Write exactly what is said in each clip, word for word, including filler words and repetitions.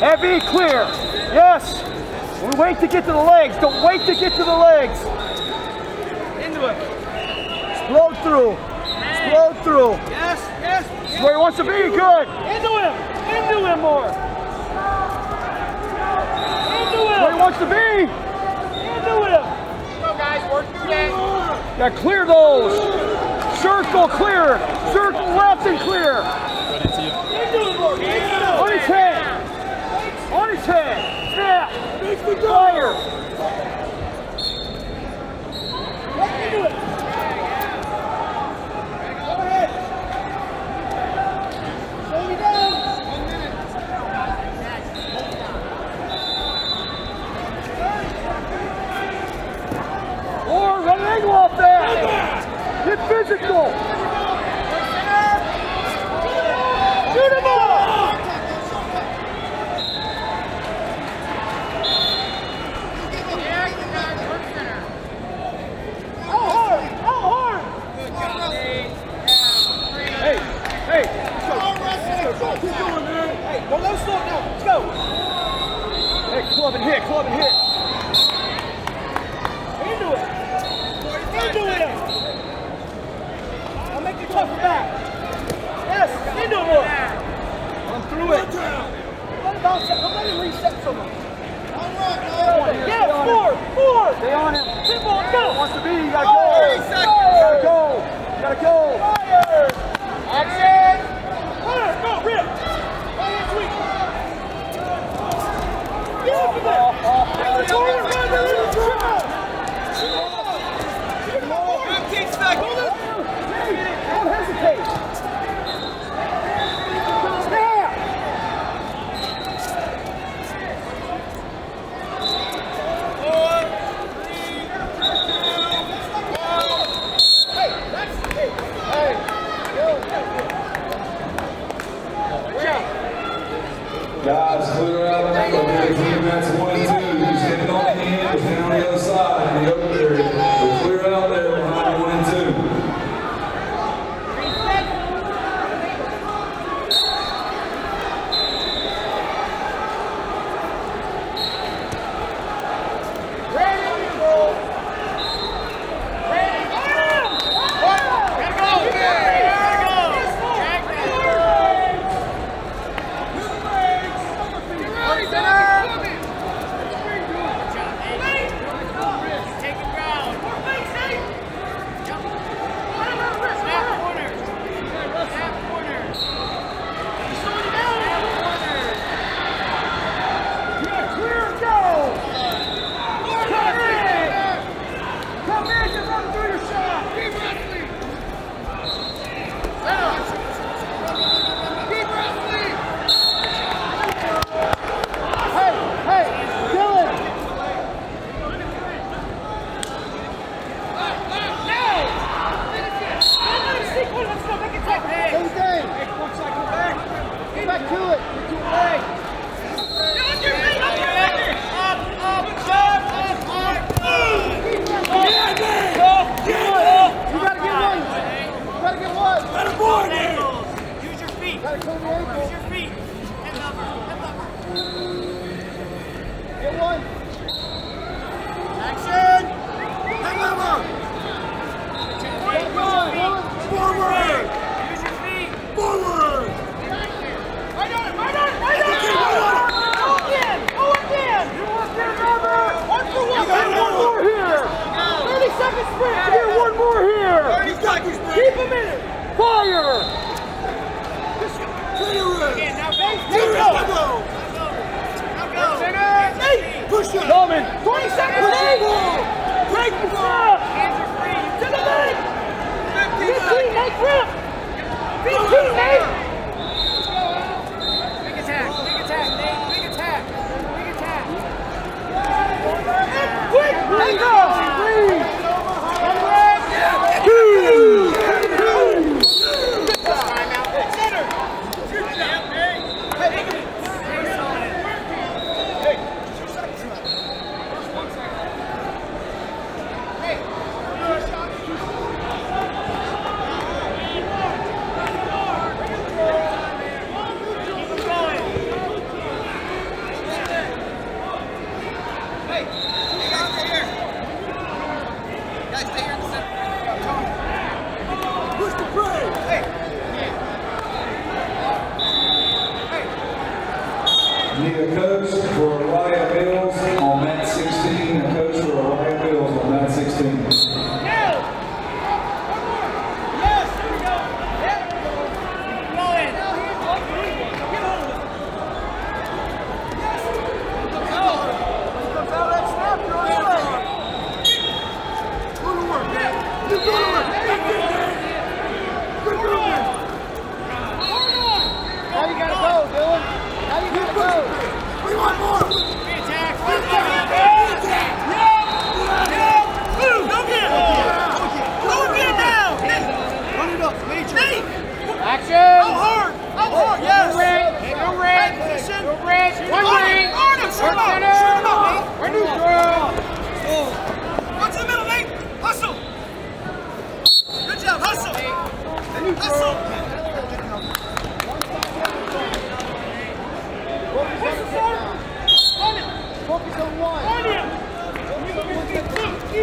Heavy, clear. Yes. We wait to get to the legs. Don't wait to get to the legs. Into it. Explode through. Explode through. Yes, yes. That's where he wants to be. Good. Into him. Into him more. Into him. Where he wants to be. Into him. Go guys, work through that. Now clear those. Circle clear. Circle left and clear. Into him more. On his head. On his head. Snap. Fire. Into it. Go ahead. Slow me down. One minute. Or run an angle off there. Get physical. Shoot him all. Well, let's slow it down. Let's go. Hey, club and hit, club and hit. Into it. Into it. I'll make you tougher back. Yes, into it more. Run through it. Let it bounce up. Don't let it reset so much. Here, Yeah, forward, forward. Stay on him. Simple, go. Wants to be, you gotta go. You gotta go. You gotta go. Fire. Action. Fire, go, rip. Fire, sweet. Get up from there. Forward, run, run, run. fifteen seconds. Don't hesitate. Snap. Four, three, two, one. Hey, that's hey, hey. Guys, clear out. Okay, team, that's one and two. Who's hitting on the hand, who's hitting on the other side in the open area. But clear out there behind one and two.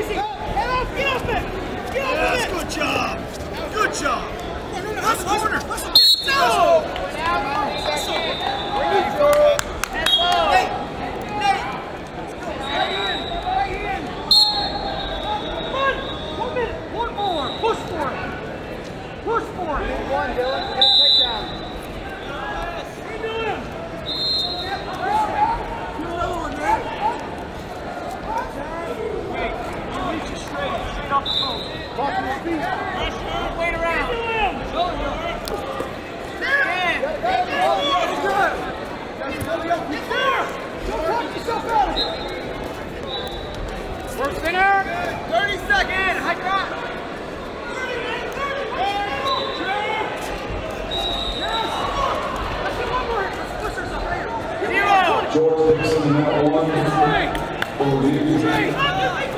easy. Get off, get off it. Get off Yes, it. good job. Good job. Let's corner. Let's go. Nate, Nate. One minute, one more. Push for it. Push for it. One, Dillon. Get a takedown. Wait around. Work center. thirty seconds. High drop. Zero. George Dixon, number one. Straight. For the Straight.